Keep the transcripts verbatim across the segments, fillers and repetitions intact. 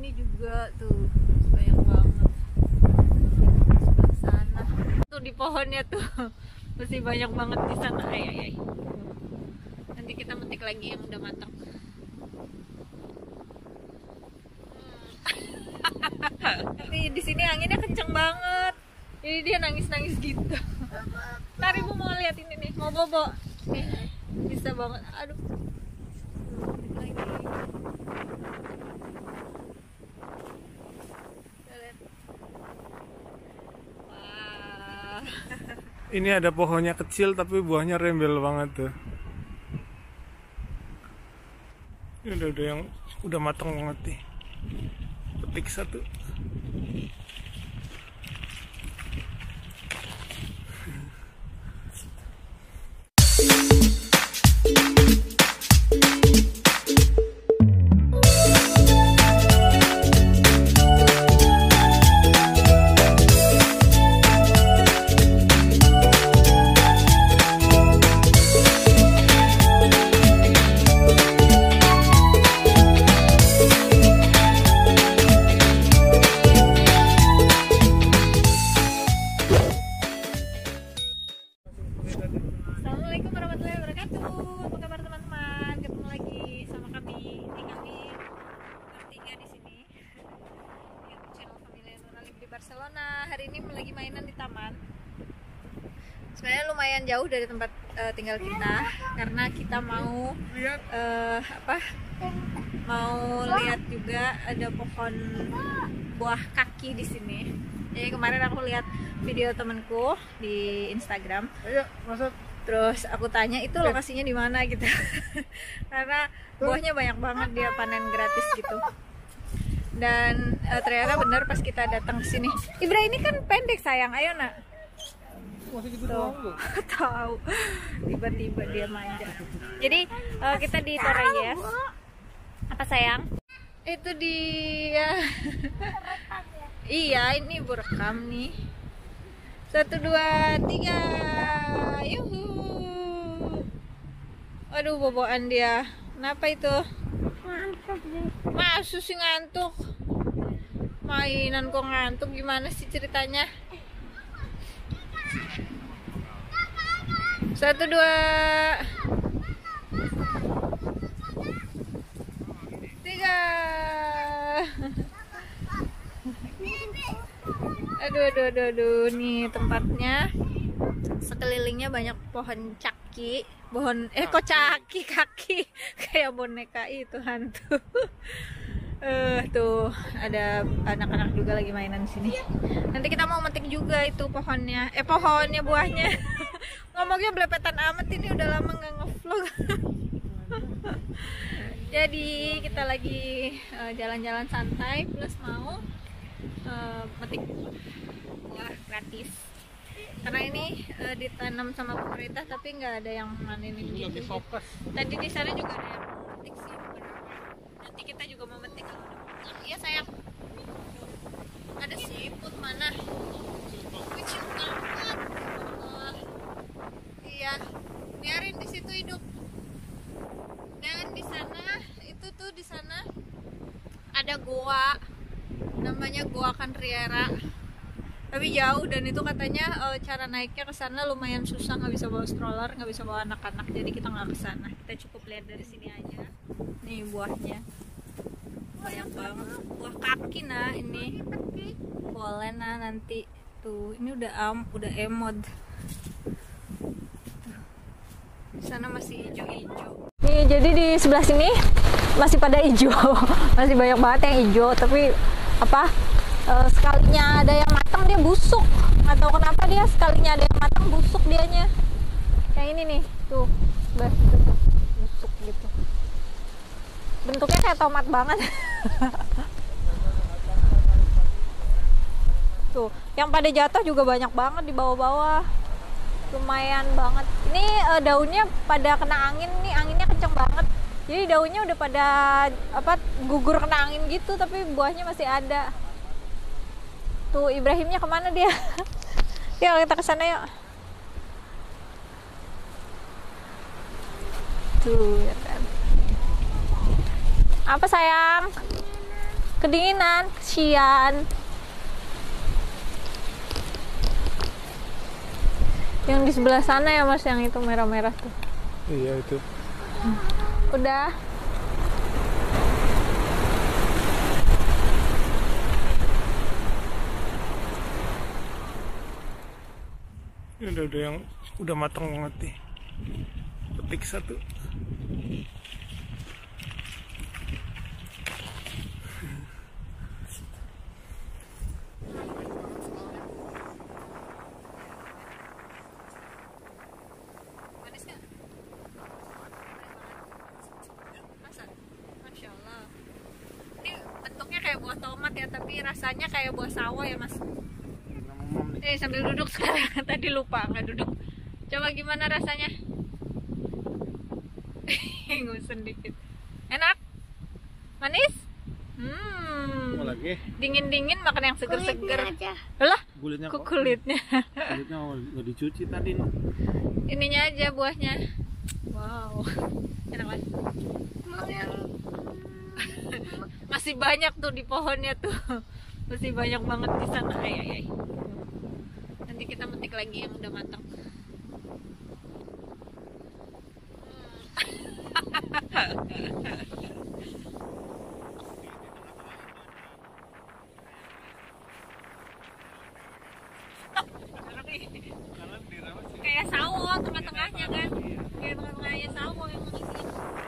sini juga tuh banyak banget. Sebelah sana tuh di pohonnya tuh masih banyak banget di sana. Ay, ay, ay. Nanti kita metik lagi yang udah matang. Tapi di sini anginnya kenceng banget. Jadi dia nangis-nangis gitu. Ntar ibu mau lihat ini nih, mau bobo. Nih, bisa banget. Aduh. Lagi. Wah. Ini ada pohonnya kecil tapi buahnya rembel banget tuh. Ini udah, udah yang udah matang banget nih. Petik satu. Assalamualaikum warahmatullahi wabarakatuh. Apa kabar teman-teman? Ketemu lagi sama kami. Ini kami bertiga di sini. YouTube channel Familia Nuralib di Barcelona. Hari ini lagi mainan di taman. Sebenarnya lumayan jauh dari tempat uh, tinggal kita karena kita mau uh, apa? Mau lihat juga ada pohon buah kaki di sini. Jadi kemarin aku lihat video temanku di Instagram. Ayo, masuk. Terus aku tanya itu lokasinya di mana gitu. Karena buahnya banyak banget, dia panen gratis gitu. Dan uh, ternyata bener pas kita datang ke sini. Ibra ini kan pendek sayang, ayo nak. Masih gitu Tuh, doang. tahu. Tiba-tiba dia manja. Jadi uh, kita di Torreyes. Apa sayang? Itu dia. Iya, ini ibu rekam nih. Satu, dua, tiga. Yuhu. Aduh, boboan dia. Kenapa itu? Ngantuk deh. Masuk sih ngantuk. Mainan kok ngantuk, gimana sih ceritanya? Satu, dua. Tiga. Aduh, aduh, aduh, aduh, nih tempatnya sekelilingnya banyak pohon caki, pohon eh kok caki kaki kayak boneka itu hantu. Eh uh, tuh ada anak-anak juga lagi mainan di sini. Nanti kita mau metik juga itu pohonnya, eh pohonnya buahnya. Ngomongnya belepetan amat, ini udah lama nggak ngevlog. Jadi kita lagi jalan-jalan uh, santai plus mau uh, metik buah gratis. Karena ini uh, ditanam sama pemerintah tapi nggak ada yang manenin gitu. Tadi di sana juga ada yang memetik sih beberapa. Nanti kita juga mau metik kalau udah pulang. Iya sayang. Ada siput mana? Kecil banget. Uh, iya. Biarin di situ hidup. Dan di sana itu tuh di sana ada goa. Namanya Goa Canriera. Tapi jauh dan itu katanya uh, cara naiknya ke sana lumayan susah, nggak bisa bawa stroller, nggak bisa bawa anak-anak, jadi kita nggak ke sana. Kita cukup lihat dari sini aja. Nih buahnya banyak banget, buah kaki nah ini. Boleh nah nanti tuh, ini udah am, udah emod. Di sana masih hijau-hijau. Nih jadi di sebelah sini masih pada hijau, masih banyak banget yang hijau. Tapi apa? Uh, sekalinya ada yang matang dia busuk, nggak tahu kenapa dia sekalinya ada yang matang busuk dianya. Yang ini nih tuh, bah, tuh, tuh busuk gitu, bentuknya kayak tomat banget. Tuh yang pada jatuh juga banyak banget di bawah-bawah, lumayan banget. Ini uh, daunnya pada kena angin nih, anginnya kenceng banget, jadi daunnya udah pada apa gugur kena angin gitu, tapi buahnya masih ada. Tuh Ibrahimnya kemana dia? Yuk kita kesana yuk. Tuh ya kan. Apa sayang? Kedinginan, kesian. Yang di sebelah sana ya Mas, yang itu merah-merah tuh. Iya itu. Udah. Ini udah, udah yang udah matang banget nih. Petik satu. Manis nggak? Masa? Masya Allah. Ini bentuknya kayak buah tomat ya, tapi rasanya kayak buah sawo ya Mas. Eh sambil duduk sekarang, tadi lupa nggak duduk. Coba gimana rasanya? Ngusen dikit. Enak? Manis? Hmm. Mau lagi? Dingin-dingin makan yang seger-seger. Kulitnya aja. Lah, Kulitnya kok kok? kulitnya? Kulitnya nggak dicuci tadi nih. Ininya aja buahnya. Wow. Enak banget. Mau yang Masih banyak tuh di pohonnya tuh. Masih banyak banget di sana. Ay, ay, ay. Nanti kita metik lagi yang udah matang. Kayak sawo tengah-tengahnya kan, kayak tengah-tengahnya sawo yang isinya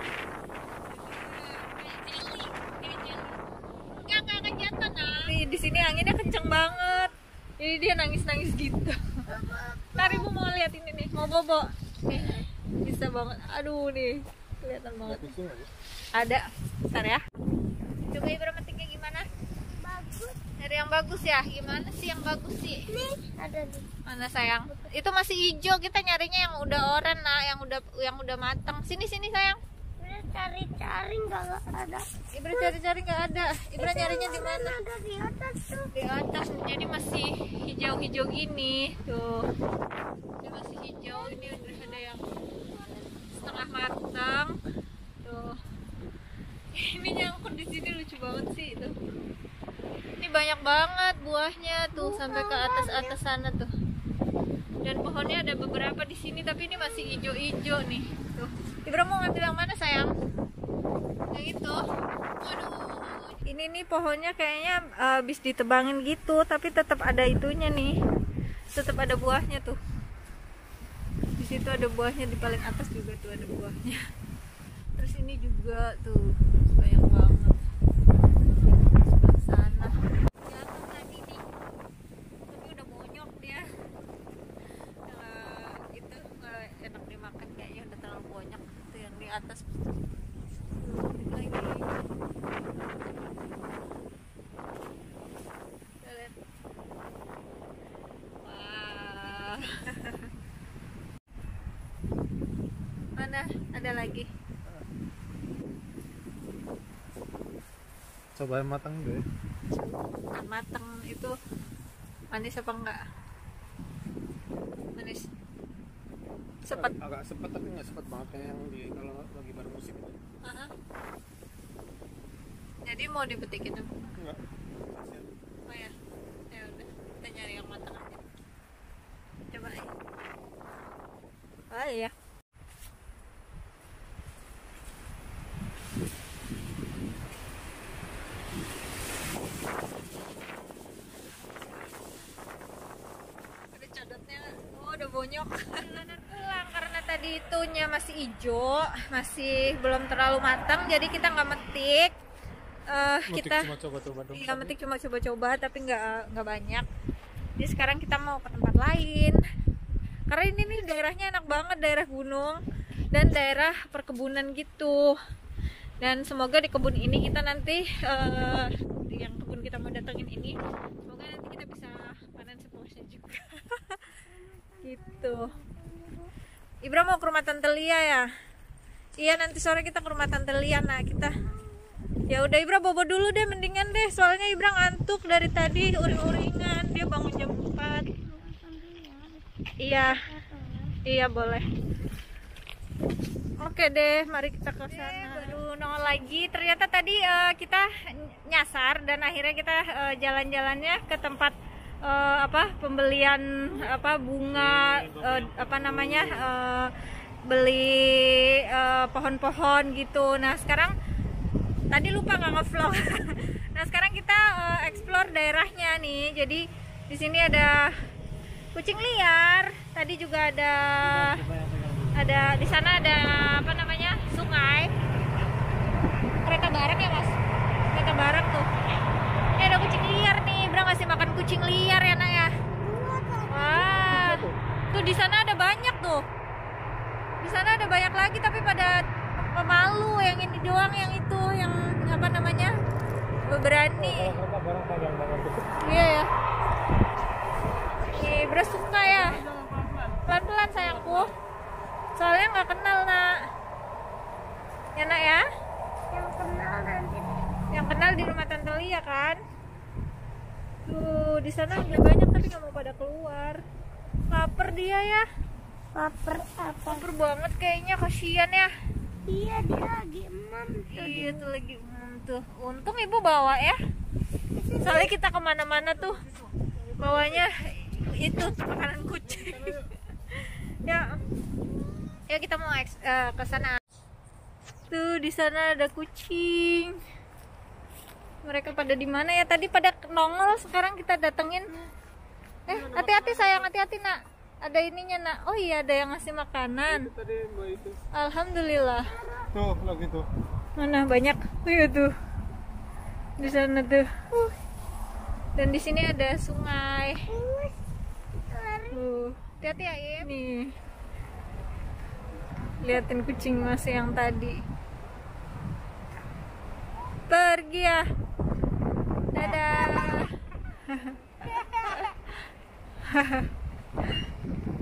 kayak jelly, kayak jelly. Nggak nggak kejatuhan nah. Nih di sini anginnya kenceng banget, jadi dia nangis-nangis gitu. Ntar ibu mau lihat ini nih, mau bobo. Nih, bisa banget. Aduh nih, kelihatan banget. Ada, bentar ya. Coba ibu metiknya gimana? bagus. Dari yang bagus ya, gimana sih yang bagus sih? Nih ada di. Mana sayang? Itu masih hijau, kita nyarinya yang udah oranye nah, yang udah yang udah matang. Sini sini sayang. Udah cari-cari nggak ada. Ibra cari-cari nggak ada. Ibra nyarinya di mana? Ada di atas tuh. Di atas. Jadi masih hijau-hijau gini. Tuh. Ini masih hijau. Ini udah ada yang setengah matang. Tuh. Ini nyangkut di sini lucu banget sih itu. Ini banyak banget buahnya tuh sampai ke atas-atas sana tuh. Dan pohonnya ada beberapa di sini tapi ini masih hijau-hijau nih. Tuh. Ibra mau ngambil yang mana sayang? Yang itu. Waduh. Ini nih pohonnya kayaknya uh, habis ditebangin gitu, tapi tetap ada itunya nih. Tetap ada buahnya tuh. Di situ ada buahnya, di paling atas juga tuh ada buahnya. Terus ini juga tuh banyak banget. Sebelah sana. Jatuh tadi nih. Tapi udah bonyok dia. Uh, itu nggak enak dimakan kayaknya, udah terlalu banyak. Itu yang di atas. Tuh, lagi. Kita lihat. Wah. Mana? Ada lagi. Coba yang matang deh. Bukan matang itu manis apa enggak? Manis. Sepet. Agak sepet tapi nggak sepet banget kayak yang di kalau lagi baru musim itu. Aha. Jadi mau dipetikin apa? Enggak. Oh ya. Ya udah. Kita nyari yang matang aja. Coba ya. Oh iya. Ada cadotnya. Oh, udah bonyok. Pulang karena tadi itunya masih hijau, masih belum terlalu matang, jadi kita nggak metik. Uh, kita cuma coba-coba dong. iya metik cuma coba-coba tapi nggak nggak banyak. Jadi sekarang kita mau ke tempat lain. Karena ini nih daerahnya enak banget, daerah gunung dan daerah perkebunan gitu. Dan semoga di kebun ini kita nanti uh, yang kebun kita mau datengin ini, semoga nanti kita bisa panen sepuasnya juga. Gitu. Ibra mau ke rumah Tante Lia ya? Iya, nanti sore kita ke rumah Tante Lia. Nah, kita ya udah Ibra bobo dulu deh mendingan deh, soalnya Ibra ngantuk dari tadi uring-uringan, dia bangun jam empat. Iya. Iya, boleh. Oke deh, mari kita ke sana. Baru nongol lagi. Ternyata tadi uh, kita nyasar dan akhirnya kita uh, jalan-jalannya ke tempat uh, apa pembelian apa bunga uh, apa namanya uh, beli pohon-pohon uh, gitu. Nah sekarang tadi lupa nggak ngevlog. Nah sekarang kita uh, explore daerahnya nih. Jadi di sini ada kucing liar. Tadi juga ada ada di sana ada apa namanya sungai, kereta barang ya mas, kereta barang tuh. Ini ada kucing liar nih, Bra ngasih makan kucing liar ya nak ya. Wah, tuh di sana ada banyak tuh, di sana ada banyak lagi tapi pada pemalu. Yang ini doang yang itu yang apa namanya berani. Iya ya. Nih Bra suka ya. Pelan-pelan sayangku. Soalnya nggak kenal nak, ya nak ya. Yang kenal nanti. Yang kenal di rumah Tante Lia kan. Tuh di sana udah banyak tapi nggak mau pada keluar. Laper dia ya. Laper apa? Laper banget kayaknya, kasihan ya. Iya dia lagi emam. Iya tuh lagi emam tuh. Untung ibu bawa ya. Soalnya kita kemana-mana tuh bawanya itu makanan kucing. Ya. Ya kita mau uh, ke sana. Tuh di sana ada kucing. Mereka pada di mana ya? Tadi pada nongol, sekarang kita datengin. Eh, hati-hati sayang, hati-hati nak. Ada ininya nak. Oh iya, ada yang ngasih makanan. Alhamdulillah. Tuh lagi tuh. Mana banyak? Iya tuh. Di sana tuh. Dan di sini ada sungai. Tuh, hati-hati ya Im. Nih. Liatin kucing mas yang tadi pergi ya. Dadah.